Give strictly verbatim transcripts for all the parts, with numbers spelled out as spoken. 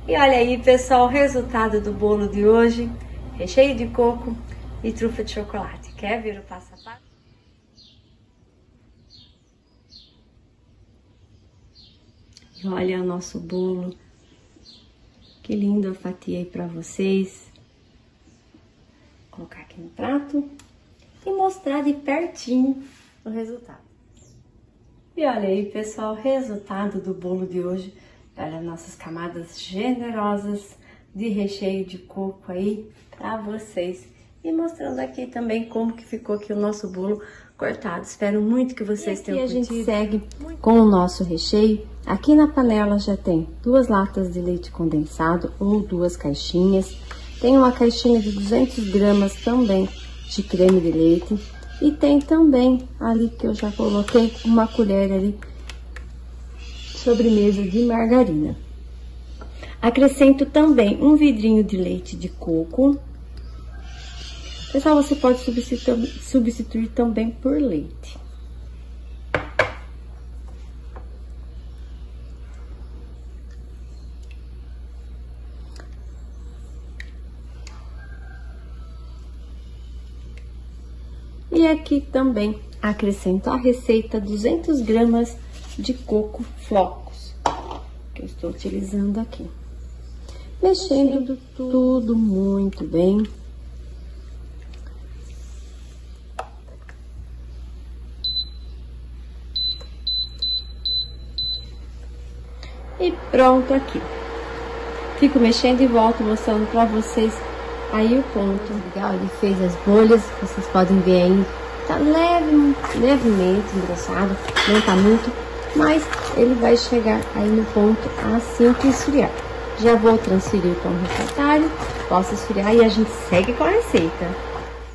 E olha aí, pessoal, o resultado do bolo de hoje, recheio de coco e trufa de chocolate. Quer ver o passo a passo? E olha o nosso bolo. Que lindo a fatia aí pra vocês. Vou colocar aqui no prato e mostrar de pertinho o resultado. E olha aí, pessoal, o resultado do bolo de hoje. Olha, nossas camadas generosas de recheio de coco aí pra vocês. E mostrando aqui também como que ficou aqui o nosso bolo cortado. Espero muito que vocês tenham curtido. E a gente segue com o nosso recheio. Aqui na panela já tem duas latas de leite condensado ou duas caixinhas. Tem uma caixinha de duzentas gramas também de creme de leite. E tem também ali que eu já coloquei uma colher ali sobremesa de margarina. Acrescento também um vidrinho de leite de coco. Pessoal, você pode substituir, substituir também por leite. E aqui também acrescento a receita duzentas gramas de coco flocos, que eu estou utilizando aqui. Mexendo tudo muito bem. E pronto aqui. Fico mexendo e volto mostrando pra vocês aí o ponto. Legal, ele fez as bolhas, vocês podem ver aí. Tá leve, levemente engrossado, não tá muito, mas ele vai chegar aí no ponto assim que esfriar. Já vou transferir para um refratário, posso esfriar e a gente segue com a receita.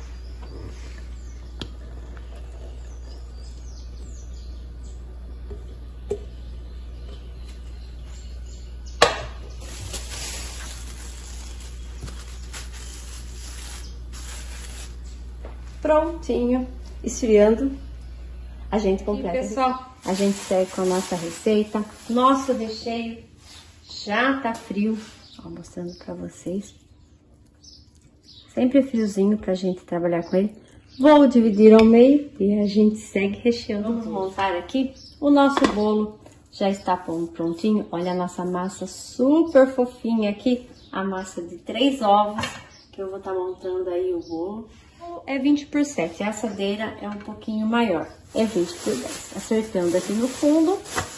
Prontinho, esfriando, a gente completa. E, pessoal, a gente segue com a nossa receita. Nosso recheio já tá frio, ó, mostrando pra vocês. Sempre friozinho pra gente trabalhar com ele. Vou dividir ao meio e a gente segue recheando. Vamos montar aqui o nosso bolo. Já está prontinho. Olha a nossa massa super fofinha aqui. A massa de três ovos, que eu vou estar montando aí o bolo. É vinte por sete, a assadeira é um pouquinho maior, é vinte por dez. Acertando aqui no fundo.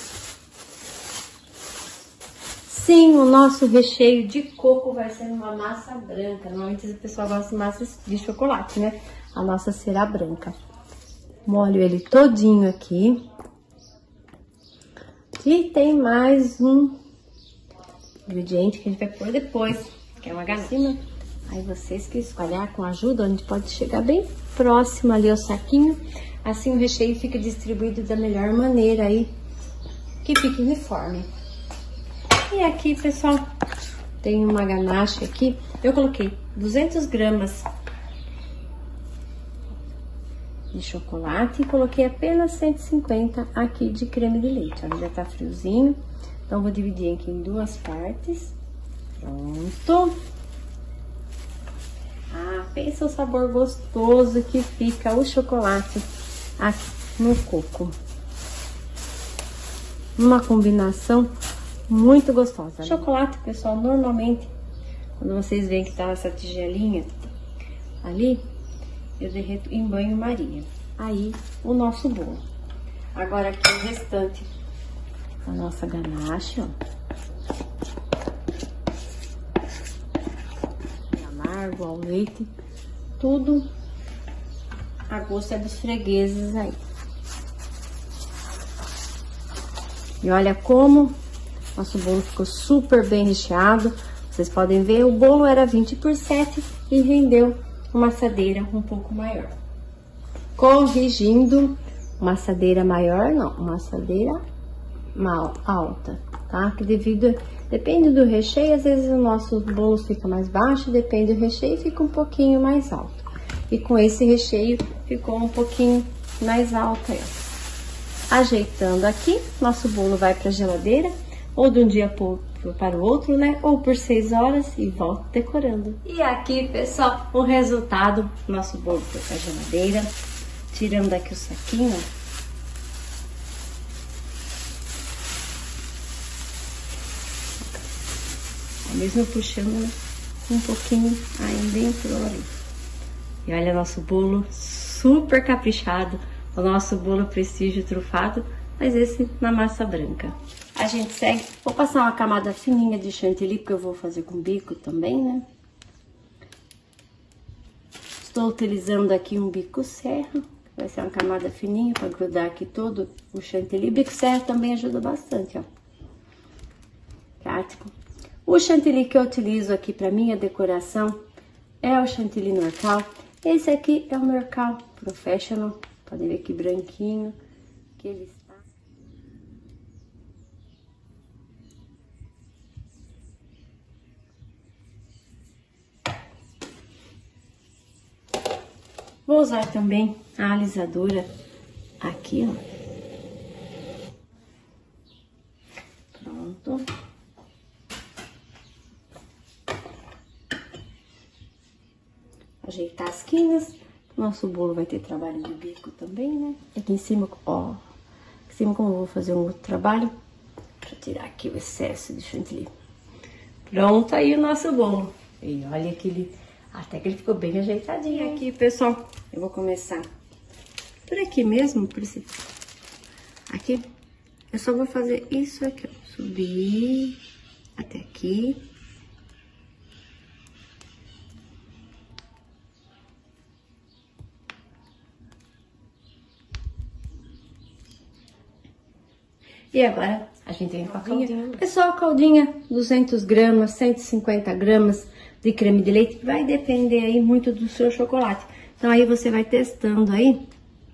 Sim, o nosso recheio de coco vai ser uma massa branca. Normalmente o pessoal gosta de massas de chocolate, né? A nossa será branca. Molho ele todinho aqui. E tem mais um ingrediente que a gente vai pôr depois, que é uma ganache. Aí vocês que escolher com ajuda, a gente pode chegar bem próximo ali ao saquinho. Assim o recheio fica distribuído da melhor maneira aí, que fica uniforme. E aqui, pessoal, tem uma ganache aqui. Eu coloquei duzentas gramas de chocolate e coloquei apenas cento e cinquenta aqui de creme de leite. Ó, já tá friozinho, então vou dividir aqui em duas partes. Pronto. Ah, pensa o sabor gostoso que fica o chocolate aqui no coco. Uma combinação muito gostosa. Né? Chocolate, pessoal, normalmente, quando vocês veem que tá essa tigelinha ali, eu derreto em banho-maria. Aí, o nosso bolo. Agora aqui o restante da nossa ganache, ó. Ao leite, tudo a gosto é dos fregueses aí. E olha como nosso bolo ficou super bem recheado. Vocês podem ver, o bolo era vinte por sete e rendeu uma assadeira um pouco maior. Corrigindo, uma assadeira maior não, uma assadeira mal alta, tá? Que devido, depende do recheio, às vezes o nosso bolo fica mais baixo, depende do recheio, fica um pouquinho mais alto. E com esse recheio ficou um pouquinho mais alto aí, ó. Ajeitando aqui, nosso bolo vai para geladeira, ou de um dia para o outro, né? Ou por seis horas e volto decorando. E aqui, pessoal, o resultado. Nosso bolo foi para a geladeira. Tirando aqui o saquinho, ó. Mesmo puxando um pouquinho aí dentro, olha. E olha nosso bolo super caprichado. O nosso bolo prestígio trufado, mas esse na massa branca. A gente segue, vou passar uma camada fininha de chantilly, porque eu vou fazer com bico também, né? Estou utilizando aqui um bico serra, vai ser uma camada fininha para grudar aqui todo o chantilly. Bico serra também ajuda bastante, ó. Prático. O chantilly que eu utilizo aqui para minha decoração é o chantilly Norcal. Esse aqui é o Norcal Professional. Podem ver que branquinho que ele está. Vou usar também a alisadora aqui, ó. Pronto. Ajeitar as quinas. Nosso bolo vai ter trabalho de bico também, né? Aqui em cima, ó. Aqui em cima, como eu vou fazer um outro trabalho, pra tirar aqui o excesso de chantilly. Pronto aí o nosso bolo. E olha que ele, até que ele ficou bem ajeitadinho aqui, pessoal. Eu vou começar por aqui mesmo, por esse... Aqui. Eu só vou fazer isso aqui, ó. Subir até aqui. E agora a gente vem com a caldinha. Pessoal, caldinha, duzentas gramas, cento e cinquenta gramas de creme de leite. Vai depender aí muito do seu chocolate. Então aí você vai testando aí.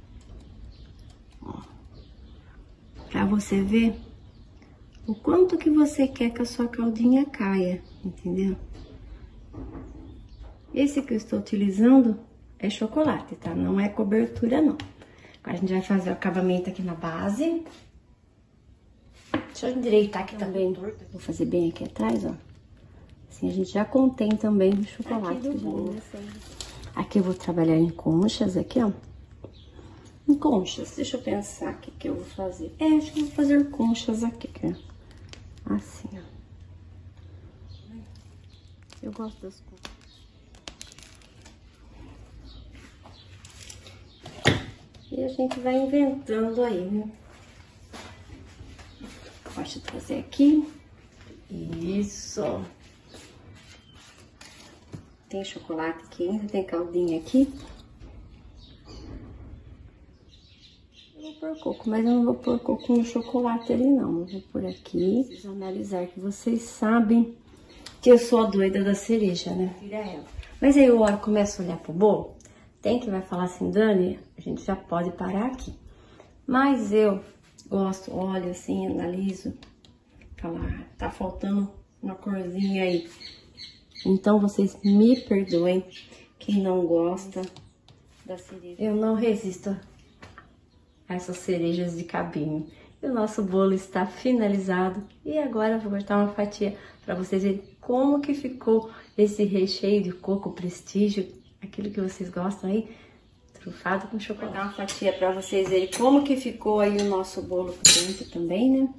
Ó, pra você ver o quanto que você quer que a sua caldinha caia, entendeu? Esse que eu estou utilizando é chocolate, tá? Não é cobertura, não. Agora a gente vai fazer o acabamento aqui na base. Deixa eu endireitar aqui também. Vou fazer bem aqui atrás, ó. Assim a gente já contém também o chocolate. Aqui, do bolo. Aqui eu vou trabalhar em conchas, aqui, ó. Em conchas. Deixa eu pensar o que que eu vou fazer. É, acho que eu vou fazer conchas aqui, ó. Assim, ó. Eu gosto das conchas. E a gente vai inventando aí, né? Gosto de fazer aqui. Isso. Tem chocolate aqui ainda, tem caldinha aqui. Eu vou pôr coco, mas eu não vou pôr coco no chocolate ali não. Eu vou por aqui. Preciso analisar que vocês sabem que eu sou a doida da cereja, né? Mas aí o hora começa a olhar pro bolo. Tem que vai falar assim, Dani, a gente já pode parar aqui. Mas eu gosto, olho assim, analiso. Falar, tá faltando uma corzinha aí. Então, vocês me perdoem, quem não gosta da cereja. Eu não resisto a essas cerejas de cabinho. E o nosso bolo está finalizado. E agora eu vou cortar uma fatia para vocês verem como que ficou esse recheio de coco prestígio. Aquilo que vocês gostam aí, trufado com chocolate. Vou dar uma fatia para vocês verem como que ficou aí o nosso bolo por dentro também, né?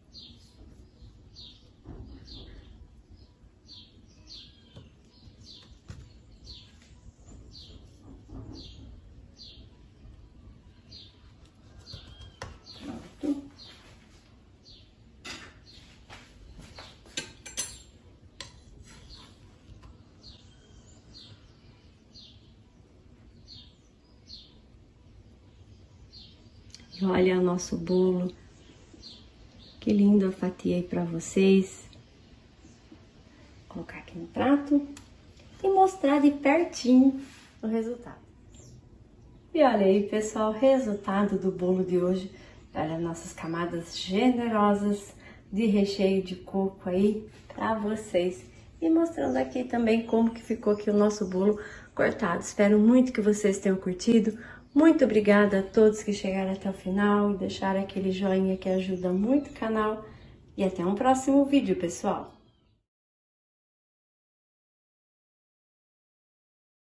E olha o nosso bolo. Que lindo a fatia aí pra vocês. Vou colocar aqui no prato e mostrar de pertinho o resultado. E olha aí, pessoal, o resultado do bolo de hoje. Olha, nossas camadas generosas de recheio de coco aí pra vocês. E mostrando aqui também como que ficou aqui o nosso bolo cortado. Espero muito que vocês tenham curtido. Muito obrigada a todos que chegaram até o final e deixaram aquele joinha que ajuda muito o canal. E até um próximo vídeo, pessoal!